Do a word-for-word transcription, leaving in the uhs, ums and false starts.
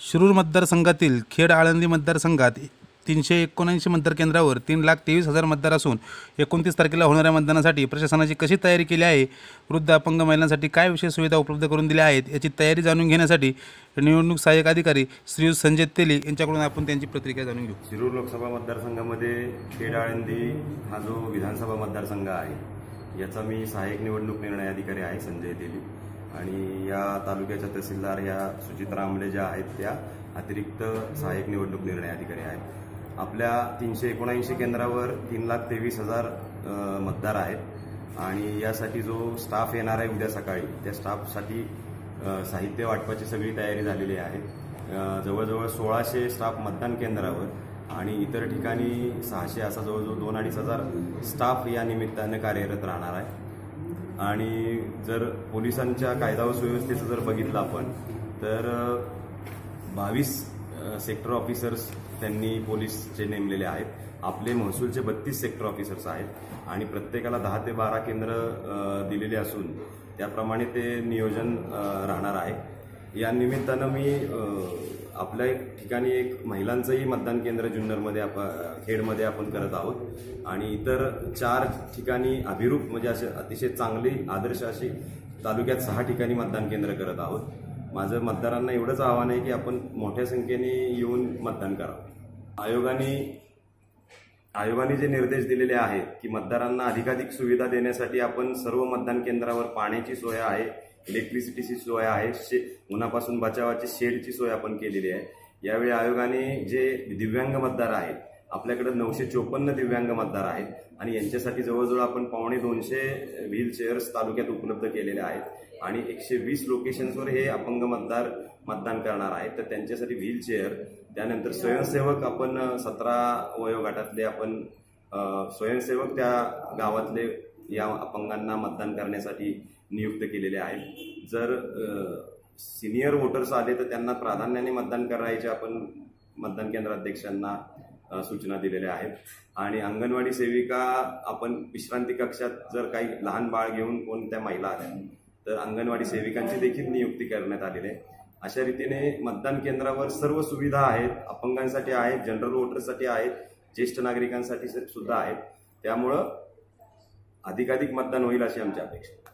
शिरूर मतदारसंघातील खेड आळंदी मतदारसंघात तीनशे एकोणऐंशी मतदार केंद्रावर तीन लाख तेवीस हजार मतदार असून एकोणतीस तारखेला होणाऱ्या मतदानासाठी प्रशासनाची कशी तयारी केली आहे, वृद्ध अपंग महिलांसाठी काय विशेष सुविधा उपलब्ध करून दिल्या आहेत याची तयारी जाणून घेण्यासाठी निवडणूक सहाय्यक अधिकारी श्री संजय तेली यांच्याकडून आपण त्यांची प्रतिक्रिया जाणून घेऊ। शिरूर लोकसभा मतदारसंघामध्ये खेड आळंदी हा जो विधानसभा मतदारसंघ आहे याचा मी सहाय्यक निवडणूक निर्णय अधिकारी आहे संजय तेली आणि या तालुक्याच्या तहसीलदार या सुचित्रा आंबले ज्या आहेत त्या अतिरिक्त सहाय्यक निवडणूक निर्णय अधिकारी आहेत। आपल्या तीनशे एकोणऐंशी केंद्रावर तीन लाख तेवीस हजार मतदार आहेत आणि यासाठी जो स्टाफ येणार आहे उद्या सकाळी त्या स्टाफसाठी साहित्य वाटपाची सगळी तयारी झालेली आहे। जवळजवळ सोळाशे स्टाफ मतदान केंद्रावर आणि इतर ठिकाणी सहाशे असा जवळजवळ दोन अडीच हजार स्टाफ या निमित्ताने कार्यरत राहणार आहे। आणि जर पोलिसांच्या कायदा व सुव्यवस्थेचं जर बघितलं आपण तर बावीस सेक्टर ऑफिसर्स त्यांनी पोलीसचे नेमलेले आहेत। आपले महसूलचे बत्तीस सेक्टर ऑफिसर्स आहेत आणि प्रत्येकाला दहा ते बारा केंद्र दिलेले असून त्याप्रमाणे ते नियोजन राहणार आहे। या निमित्तानं मी आपल्या ठिकाणी एक महिलांचंही मतदान केंद्र जुन्नरमध्ये आपण खेडमध्ये आपण करत आहोत आणि इतर चार ठिकाणी अभिरूप म्हणजे असे अतिशय चांगली आदर्श अशी तालुक्यात सहा ठिकाणी मतदान केंद्र करत आहोत। माझं मतदारांना एवढंच आव्हान आहे की आपण मोठ्या संख्येने येऊन मतदान करावं। आयोगाने आयोगाने जे निर्देश दिलेले आहेत की मतदारांना अधिकाधिक सुविधा देण्यासाठी आपण सर्व मतदान केंद्रावर पाण्याची सोय आहे, इलेक्ट्रिसिटीची सोय आहे, शे उन्हापासून बचावाची शेडची सोय आपण केलेली आहे। यावेळी आयोगाने जे दिव्यांग मतदार आहेत आपल्याकडे नऊशे चोपन्न दिव्यांग मतदार आहेत आणि यांच्यासाठी जवळजवळ आपण पावणे दोनशे व्हील चेअर्स तालुक्यात उपलब्ध केलेले आहेत आणि एकशे वीस लोकेशन्सवर हे अपंग मतदार मतदान करणार आहेत। तर त्यांच्यासाठी व्हील चेअर, त्यानंतर स्वयंसेवक आपण सतरा वयोगटातले आपण स्वयंसेवक त्या गावातले या अपंगांना मतदान करण्यासाठी नियुक्त केलेले आहेत। जर सिनियर वोटर्स आले तर त्यांना प्राधान्याने मतदान करायचे आपण मतदान केंद्राध्यक्षांना सूचना दिलेल्या आहेत। आणि अंगणवाडी सेविका आपण विश्रांती कक्षात जर काही लहान बाळ घेऊन कोणत्या महिला आल्या तर अंगणवाडी सेविकांची देखील नियुक्ती करण्यात आलेली आहे। अशा रीतीने मतदान केंद्रावर सर्व सुविधा आहेत, अपंगांसाठी आहेत, जनरल वोटर्ससाठी आहेत, ज्येष्ठ नागरिकांसाठी सुद्धा आहेत। त्यामुळं अधिकाधिक मतदान होईल अशी आमची अपेक्षा।